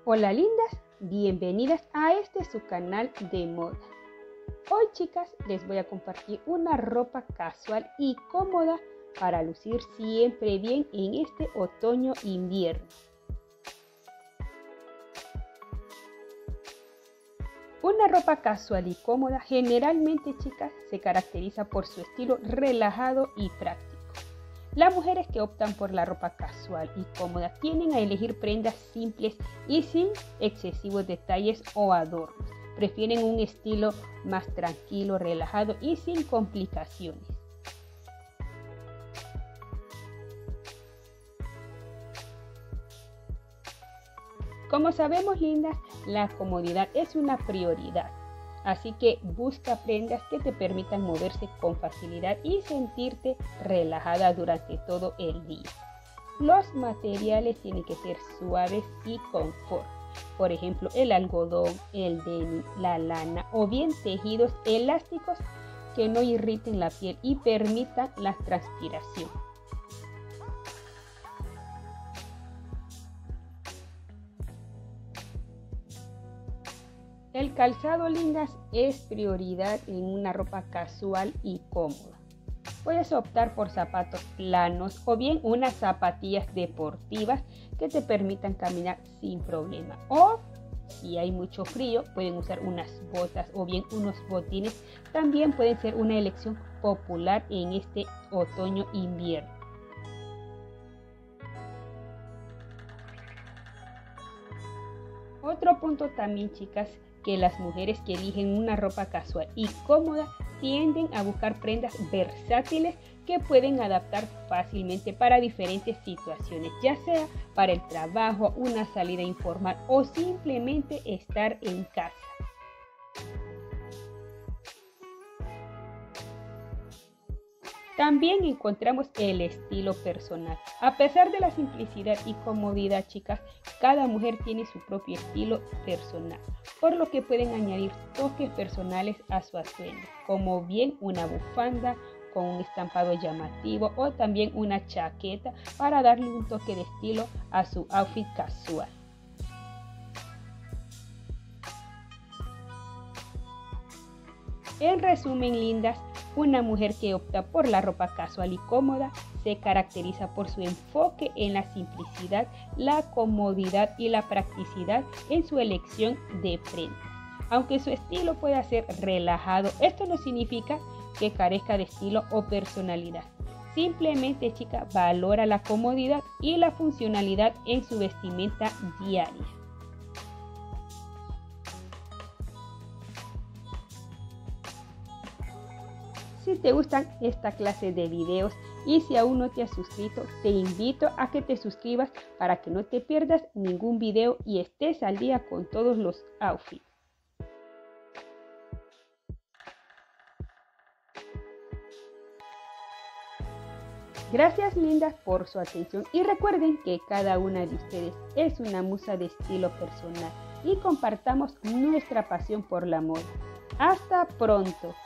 Hola lindas, bienvenidas a su canal de moda. Hoy chicas les voy a compartir una ropa casual y cómoda para lucir siempre bien en este otoño-invierno. Una ropa casual y cómoda generalmente chicas se caracteriza por su estilo relajado y práctico. Las mujeres que optan por la ropa casual y cómoda tienden a elegir prendas simples y sin excesivos detalles o adornos. Prefieren un estilo más tranquilo, relajado y sin complicaciones. Como sabemos, lindas, la comodidad es una prioridad. Así que busca prendas que te permitan moverse con facilidad y sentirte relajada durante todo el día. Los materiales tienen que ser suaves y confort. Por ejemplo, el algodón, el denim, la lana o bien tejidos elásticos que no irriten la piel y permitan la transpiración. El calzado, lindas, es prioridad en una ropa casual y cómoda. Puedes optar por zapatos planos o bien unas zapatillas deportivas que te permitan caminar sin problema. O si hay mucho frío, pueden usar unas botas o bien unos botines. También pueden ser una elección popular en este otoño-invierno. Otro punto también, chicas, que las mujeres que eligen una ropa casual y cómoda tienden a buscar prendas versátiles que pueden adaptar fácilmente para diferentes situaciones, ya sea para el trabajo, una salida informal o simplemente estar en casa. También encontramos el estilo personal. A pesar de la simplicidad y comodidad, chicas, cada mujer tiene su propio estilo personal, por lo que pueden añadir toques personales a su atuendo, como bien una bufanda con un estampado llamativo o también una chaqueta para darle un toque de estilo a su outfit casual. En resumen, lindas, una mujer que opta por la ropa casual y cómoda se caracteriza por su enfoque en la simplicidad, la comodidad y la practicidad en su elección de prendas. Aunque su estilo pueda ser relajado, esto no significa que carezca de estilo o personalidad. Simplemente, chica, valora la comodidad y la funcionalidad en su vestimenta diaria. Si te gustan esta clase de videos y si aún no te has suscrito, te invito a que te suscribas para que no te pierdas ningún video y estés al día con todos los outfits. Gracias, lindas, por su atención y recuerden que cada una de ustedes es una musa de estilo personal y compartamos nuestra pasión por la moda. ¡Hasta pronto!